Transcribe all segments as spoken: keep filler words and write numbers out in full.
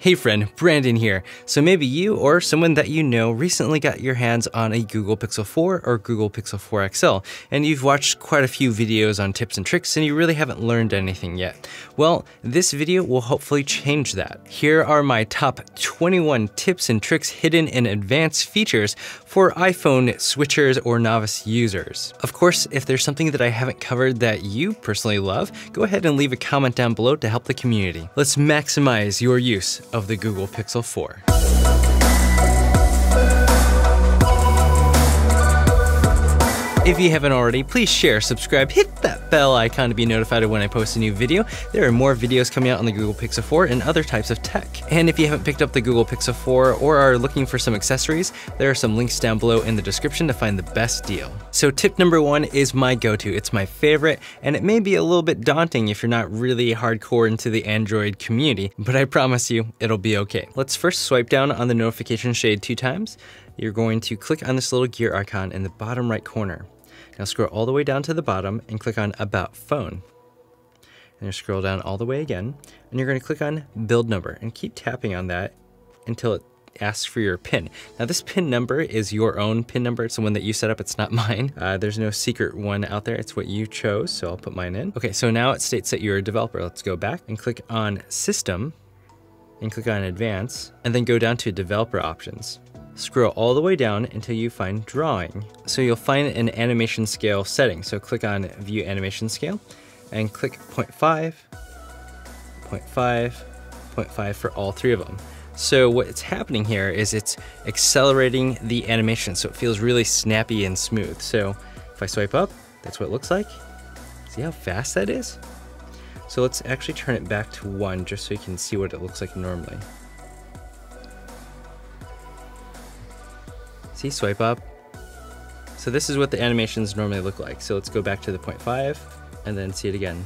Hey friend, Brandon here. So maybe you or someone that you know recently got your hands on a Google Pixel four or Google Pixel four X L, and you've watched quite a few videos on tips and tricks and you really haven't learned anything yet. Well, this video will hopefully change that. Here are my top twenty-one tips and tricks hidden in advanced features for iPhone switchers or novice users. Of course, if there's something that I haven't covered that you personally love, go ahead and leave a comment down below to help the community. Let's maximize your use of the Google Pixel four. If you haven't already, please share, subscribe, hit that bell icon to be notified of when I post a new video. There are more videos coming out on the Google Pixel four and other types of tech. And if you haven't picked up the Google Pixel four or are looking for some accessories, there are some links down below in the description to find the best deal. So tip number one is my go-to. It's my favorite, and it may be a little bit daunting if you're not really hardcore into the Android community, but I promise you, it'll be okay. Let's first swipe down on the notification shade two times. You're going to click on this little gear icon in the bottom right corner. Now scroll all the way down to the bottom and click on About Phone. And you scroll down all the way again, and you're going to click on Build Number and keep tapping on that until it asks for your PIN. Now this PIN number is your own PIN number. It's the one that you set up. It's not mine. Uh, there's no secret one out there. It's what you chose, so I'll put mine in. Okay, so now it states that you're a developer. Let's go back and click on System and click on Advanced, and then go down to Developer Options. Scroll all the way down until you find Drawing. So you'll find an animation scale setting. So click on View Animation Scale and click zero point five, zero point five, zero point five for all three of them. So what's happening here is it's accelerating the animation so it feels really snappy and smooth. So if I swipe up, that's what it looks like. See how fast that is? So let's actually turn it back to one just so you can see what it looks like normally. See, swipe up. So this is what the animations normally look like. So let's go back to the zero point five and then see it again.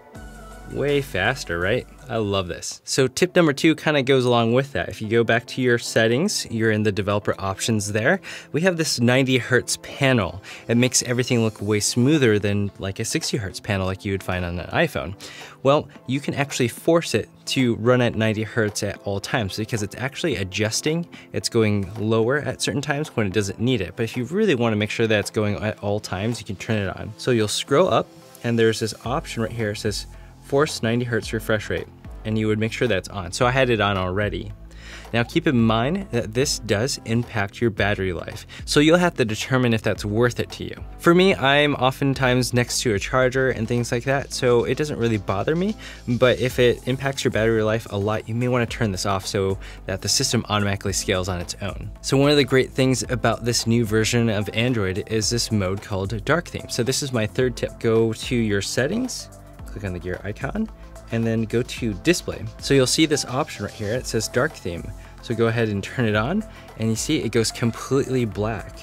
Way faster, right? I love this. So tip number two kind of goes along with that. If you go back to your settings, you're in the developer options there. We have this ninety hertz panel. It makes everything look way smoother than like a sixty hertz panel like you would find on an iPhone. Well, you can actually force it to run at ninety hertz at all times because it's actually adjusting. It's going lower at certain times when it doesn't need it. But if you really want to make sure that it's going at all times, you can turn it on. So you'll scroll up and there's this option right here. It says force ninety hertz refresh rate, and you would make sure that's on. So I had it on already. Now keep in mind that this does impact your battery life, so you'll have to determine if that's worth it to you. For me, I'm oftentimes next to a charger and things like that, so it doesn't really bother me, but if it impacts your battery life a lot, you may want to turn this off so that the system automatically scales on its own. So one of the great things about this new version of Android is this mode called Dark Theme. So this is my third tip. Go to your settings, click on the gear icon, and then go to Display. So you'll see this option right here. It says Dark Theme. So go ahead and turn it on, and you see it goes completely black.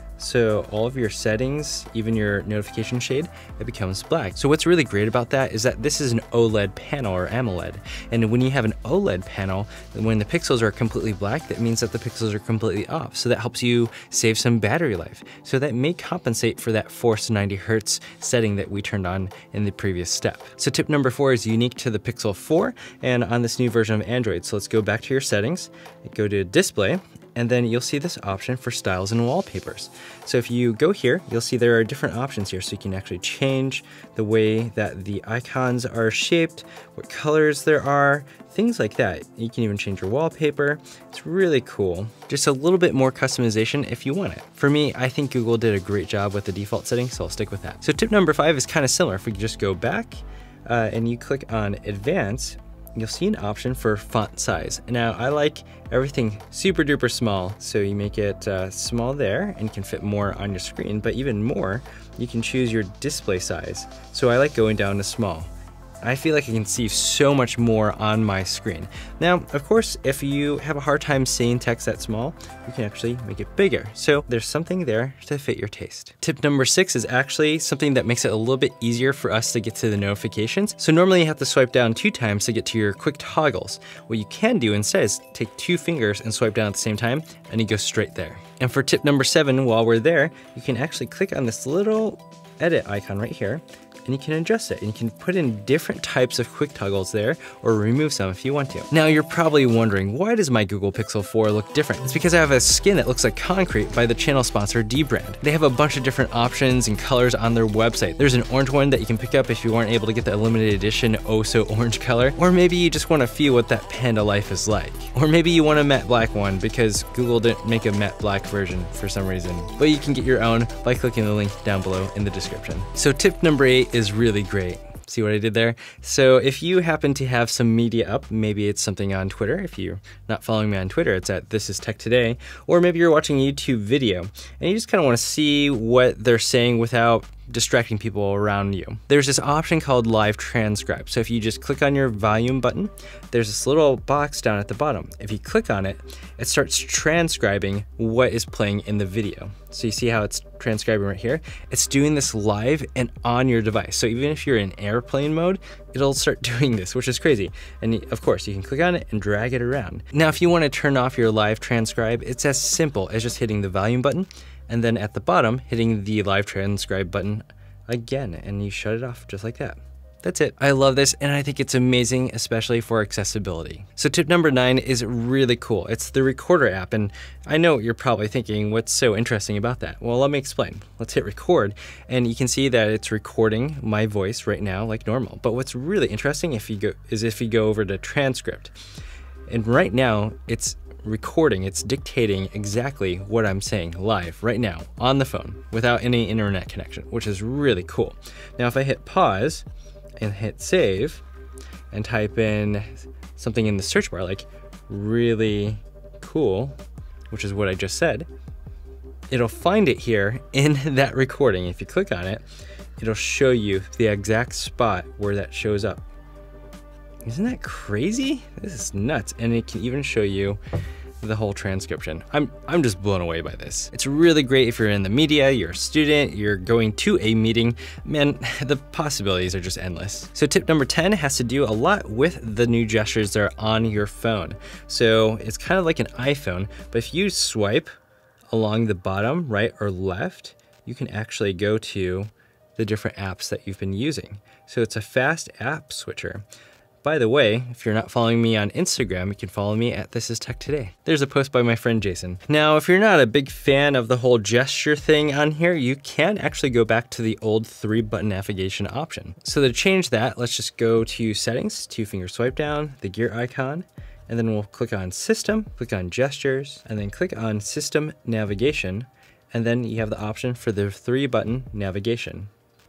So all of your settings, even your notification shade, it becomes black. So what's really great about that is that this is an OLED panel or AMOLED. And when you have an OLED panel, when the pixels are completely black, that means that the pixels are completely off. So that helps you save some battery life. So that may compensate for that forced ninety hertz setting that we turned on in the previous step. So tip number four is unique to the Pixel four and on this new version of Android. So let's go back to your settings, go to Display, and then you'll see this option for styles and wallpapers. So if you go here, you'll see there are different options here. So you can actually change the way that the icons are shaped, what colors there are, things like that. You can even change your wallpaper. It's really cool. Just a little bit more customization if you want it. For me, I think Google did a great job with the default setting, so I'll stick with that. So tip number five is kind of similar. If we just go back uh, and you click on Advanced, you'll see an option for font size. Now I like everything super duper small, so you make it uh, small there and can fit more on your screen, but even more, you can choose your display size. So I like going down to small. I feel like I can see so much more on my screen. Now, of course, if you have a hard time seeing text that small, you can actually make it bigger. So there's something there to fit your taste. Tip number six is actually something that makes it a little bit easier for us to get to the notifications. So normally you have to swipe down two times to get to your quick toggles. What you can do instead is take two fingers and swipe down at the same time, and you go straight there. And for tip number seven, while we're there, you can actually click on this little edit icon right here, and you can adjust it, and you can put in different types of quick toggles there, or remove some if you want to. Now you're probably wondering, why does my Google Pixel four look different? It's because I have a skin that looks like concrete by the channel sponsor dbrand. They have a bunch of different options and colors on their website. There's an orange one that you can pick up if you weren't able to get the limited edition oh so orange color, or maybe you just want to feel what that panda life is like. Or maybe you want a matte black one because Google didn't make a matte black version for some reason. But you can get your own by clicking the link down below in the description. So tip number eight is really great. See what I did there? So if you happen to have some media up, maybe it's something on Twitter. If you're not following me on Twitter, it's at This Is Tech Today. Or maybe you're watching a YouTube video and you just kind of want to see what they're saying without distracting people around you. There's this option called Live Transcribe. So if you just click on your volume button, there's this little box down at the bottom. If you click on it, it starts transcribing what is playing in the video. So you see how it's transcribing right here? It's doing this live and on your device. So even if you're in airplane mode, it'll start doing this, which is crazy. And of course, you can click on it and drag it around. Now, if you want to turn off your Live Transcribe, it's as simple as just hitting the volume button, and then at the bottom, hitting the Live Transcribe button again, and you shut it off just like that. That's it. I love this, and I think it's amazing, especially for accessibility. So tip number nine is really cool. It's the Recorder app, and I know you're probably thinking, what's so interesting about that? Well, let me explain. Let's hit record, and you can see that it's recording my voice right now like normal. But what's really interesting if you go is if you go over to transcript, and right now it's recording, it's dictating exactly what I'm saying live right now on the phone without any internet connection, which is really cool. Now, if I hit pause and hit save and type in something in the search bar like really cool, which is what I just said, it'll find it here in that recording. If you click on it, it'll show you the exact spot where that shows up. Isn't that crazy? This is nuts. And it can even show you the whole transcription. I'm, I'm just blown away by this. It's really great if you're in the media, you're a student, you're going to a meeting. Man, the possibilities are just endless. So tip number ten has to do a lot with the new gestures that are on your phone. So it's kind of like an iPhone, but if you swipe along the bottom, right or left, you can actually go to the different apps that you've been using. So it's a fast app switcher. By the way, if you're not following me on Instagram, you can follow me at This Is Tech Today. There's a post by my friend Jason. Now, if you're not a big fan of the whole gesture thing on here, you can actually go back to the old three button navigation option. So to change that, let's just go to settings, two finger swipe down, the gear icon, and then we'll click on system, click on gestures, and then click on system navigation. And then you have the option for the three button navigation.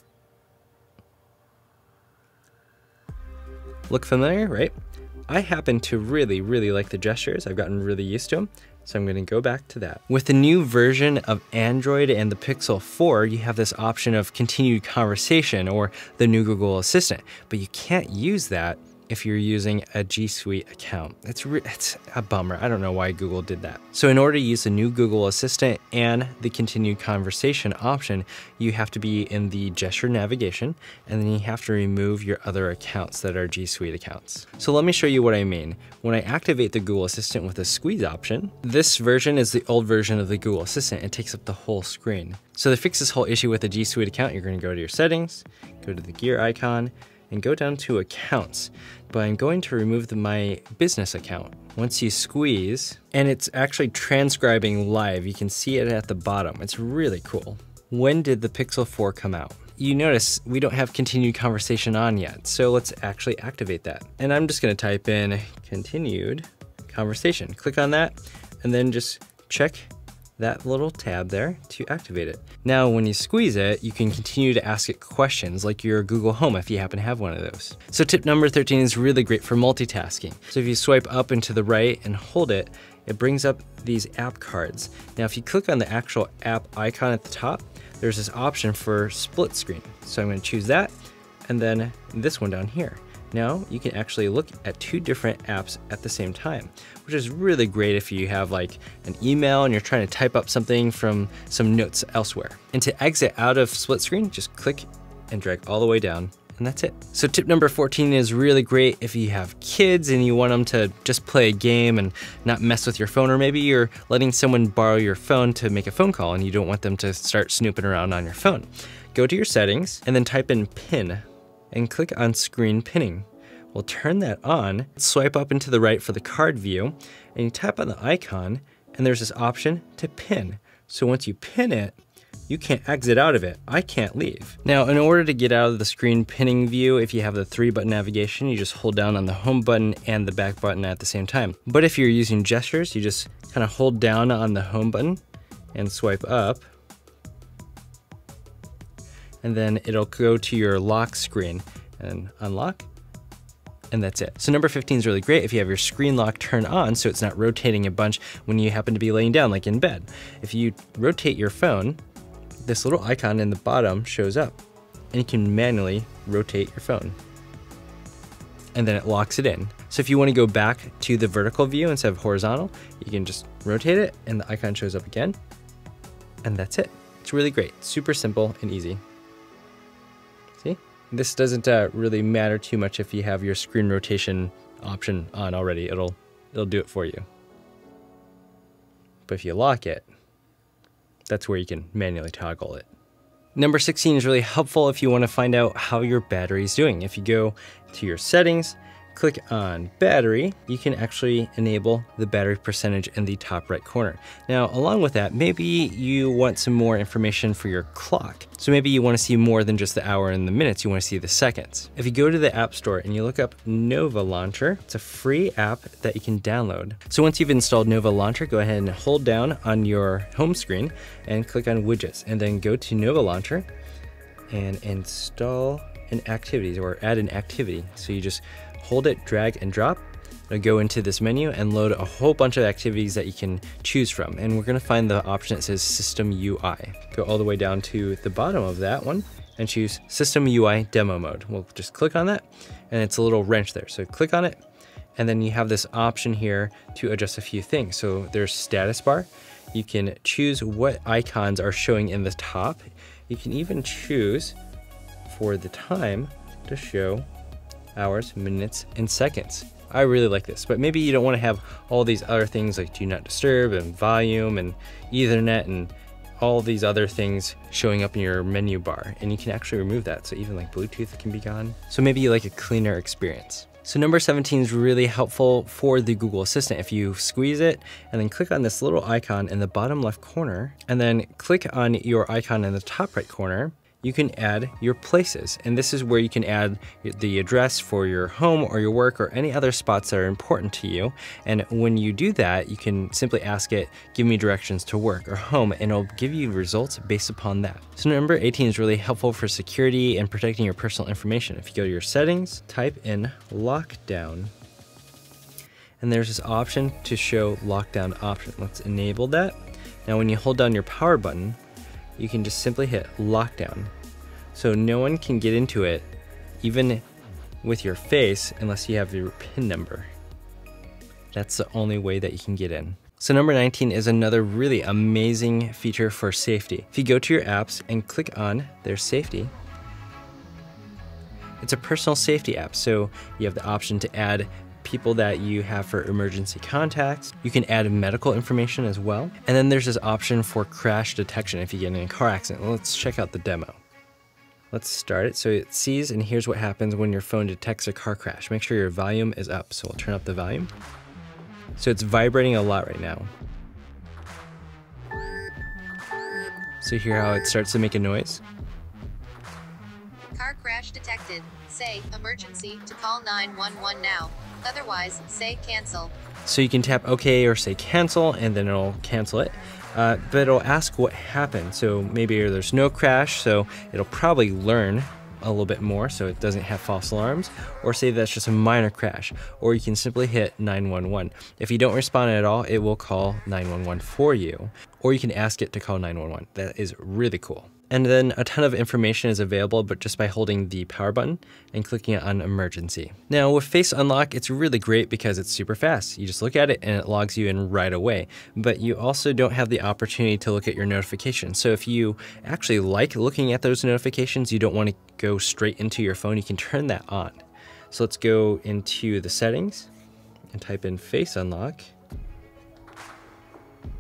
Look familiar, right? I happen to really, really like the gestures. I've gotten really used to them, so I'm gonna go back to that. With the new version of Android and the Pixel four, you have this option of continued conversation or the new Google Assistant, but you can't use that if you're using a G Suite account. It's, re it's a bummer. I don't know why Google did that. So in order to use the new Google Assistant and the continued conversation option, you have to be in the gesture navigation, and then you have to remove your other accounts that are G Suite accounts. So let me show you what I mean. When I activate the Google Assistant with the squeeze option, this version is the old version of the Google Assistant. It takes up the whole screen. So to fix this whole issue with the G Suite account, you're gonna go to your settings, go to the gear icon, and go down to accounts, but I'm going to remove the, my business account. Once you squeeze, and it's actually transcribing live, you can see it at the bottom. It's really cool. When did the Pixel four come out? You notice we don't have continued conversation on yet, so let's actually activate that. And I'm just gonna type in continued conversation. Click on that, and then just check that little tab there to activate it. Now, when you squeeze it, you can continue to ask it questions like your Google Home if you happen to have one of those. So tip number thirteen is really great for multitasking. So if you swipe up and to the right and hold it, it brings up these app cards. Now, if you click on the actual app icon at the top, there's this option for split screen. So I'm gonna choose that, and then this one down here. Now you can actually look at two different apps at the same time, which is really great if you have like an email and you're trying to type up something from some notes elsewhere. And to exit out of split screen, just click and drag all the way down, and that's it. So tip number fourteen is really great if you have kids and you want them to just play a game and not mess with your phone, or maybe you're letting someone borrow your phone to make a phone call and you don't want them to start snooping around on your phone. go to your settings and then type in pin and click on screen pinning. We'll turn that on, swipe up and to the right for the card view, and you tap on the icon and there's this option to pin. So once you pin it, you can't exit out of it. I can't leave. Now, in order to get out of the screen pinning view, if you have the three button navigation, you just hold down on the home button and the back button at the same time. But if you're using gestures, you just kind of hold down on the home button and swipe up. And then it'll go to your lock screen and unlock. And that's it. So number fifteen is really great if you have your screen lock turned on so it's not rotating a bunch when you happen to be laying down, like in bed. If you rotate your phone, this little icon in the bottom shows up and you can manually rotate your phone. And then it locks it in. So if you want to go back to the vertical view instead of horizontal, you can just rotate it and the icon shows up again. And that's it. It's really great. Super simple and easy. See? This doesn't uh, really matter too much if you have your screen rotation option on already. It'll, it'll do it for you. But if you lock it, that's where you can manually toggle it. Number sixteen is really helpful if you want to find out how your battery is doing. If you go to your settings, click on battery, you can actually enable the battery percentage in the top right corner. Now, along with that, maybe you want some more information for your clock. So maybe you want to see more than just the hour and the minutes, you want to see the seconds. If you go to the App Store and you look up Nova Launcher, it's a free app that you can download. So once you've installed Nova Launcher, go ahead and hold down on your home screen and click on widgets and then go to Nova Launcher and install an activity or add an activity. So you just hold it, drag and drop. It'll go into this menu and load a whole bunch of activities that you can choose from. And we're gonna find the option that says System U I. Go all the way down to the bottom of that one and choose System U I Demo Mode. We'll just click on that and it's a little wrench there. So click on it and then you have this option here to adjust a few things. So there's status bar. You can choose what icons are showing in the top. You can even choose for the time to show hours, minutes, and seconds. I really like this, but maybe you don't want to have all these other things like do not disturb and volume and Ethernet and all these other things showing up in your menu bar, and you can actually remove that. So even like Bluetooth can be gone. So maybe you like a cleaner experience. So number seventeen is really helpful for the Google Assistant. If you squeeze it and then click on this little icon in the bottom left corner and then click on your icon in the top right corner, you can add your places. And this is where you can add the address for your home or your work or any other spots that are important to you. And when you do that, you can simply ask it, give me directions to work or home, and it'll give you results based upon that. So number eighteen is really helpful for security and protecting your personal information. If you go to your settings, type in lockdown, and there's this option to show lockdown option. Let's enable that. Now when you hold down your power button, you can just simply hit lockdown. So no one can get into it, even with your face, unless you have your PIN number. That's the only way that you can get in. So number nineteen is another really amazing feature for safety. If you go to your apps and click on their safety, it's a personal safety app. So you have the option to add people that you have for emergency contacts. You can add medical information as well. And then there's this option for crash detection if you get in a car accident. Let's check out the demo. Let's start it. So it sees and here's what happens when your phone detects a car crash. Make sure your volume is up. So we'll turn up the volume. So it's vibrating a lot right now. So hear how it starts to make a noise? Car crash detected. Say emergency to call nine one one now. Otherwise, say cancel. So you can tap OK or say cancel, and then it'll cancel it. Uh, but it'll ask what happened. So maybe there's no crash, so it'll probably learn a little bit more so it doesn't have false alarms, or say that's just a minor crash, or you can simply hit nine one one. If you don't respond at all, it will call nine one one for you, or you can ask it to call nine one one. That is really cool. And then a ton of information is available, but just by holding the power button and clicking on emergency. Now with Face Unlock, it's really great because it's super fast. You just look at it and it logs you in right away. But you also don't have the opportunity to look at your notifications. So if you actually like looking at those notifications, you don't want to go straight into your phone, you can turn that on. So let's go into the settings and type in Face Unlock.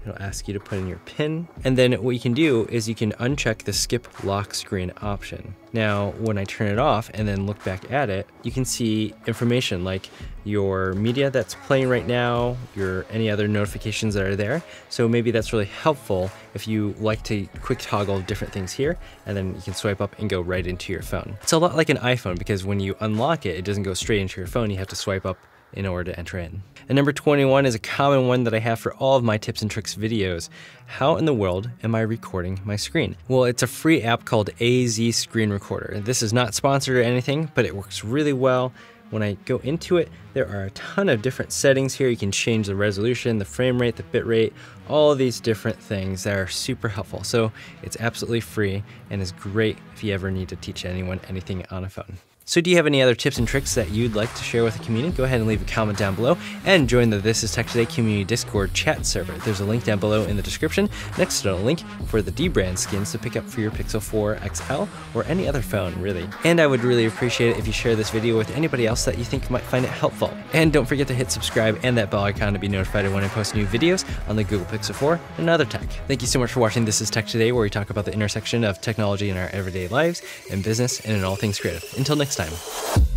It'll ask you to put in your PIN. And then what you can do is you can uncheck the skip lock screen option. Now, when I turn it off and then look back at it, you can see information like your media that's playing right now, your any other notifications that are there. So maybe that's really helpful if you like to quick toggle different things here, and then you can swipe up and go right into your phone. It's a lot like an iPhone because when you unlock it, it doesn't go straight into your phone. You have to swipe up in order to enter in. And number twenty-one is a common one that I have for all of my tips and tricks videos. How in the world am I recording my screen? Well, it's a free app called A Z Screen Recorder. This is not sponsored or anything, but it works really well. When I go into it, there are a ton of different settings here. You can change the resolution, the frame rate, the bit rate, all of these different things that are super helpful. So it's absolutely free and is great if you ever need to teach anyone anything on a phone. So do you have any other tips and tricks that you'd like to share with the community? Go ahead and leave a comment down below and join the This Is Tech Today community Discord chat server. There's a link down below in the description next to a link for the D-brand skins to pick up for your Pixel four X L or any other phone, really. And I would really appreciate it if you share this video with anybody else that you think might find it helpful. And don't forget to hit subscribe and that bell icon to be notified when I post new videos on the Google Pixel four and other tech. Thank you so much for watching This Is Tech Today, where we talk about the intersection of technology in our everyday lives and business and in all things creative. Until next time.